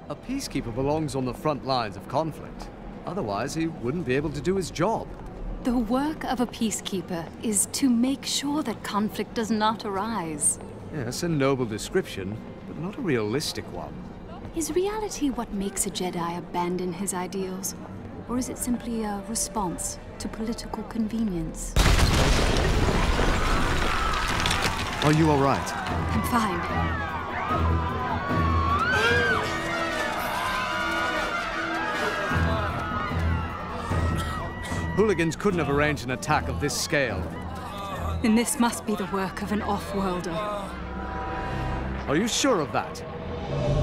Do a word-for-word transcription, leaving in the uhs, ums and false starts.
A peacekeeper belongs on the front lines of conflict. Otherwise, he wouldn't be able to do his job. The work of a peacekeeper is to make sure that conflict does not arise. Yes, a noble description, but not a realistic one. Is reality what makes a Jedi abandon his ideals? Or is it simply a response to political convenience? Are you all right? I'm fine. Hooligans couldn't have arranged an attack of this scale. Then this must be the work of an off-worlder. Are you sure of that?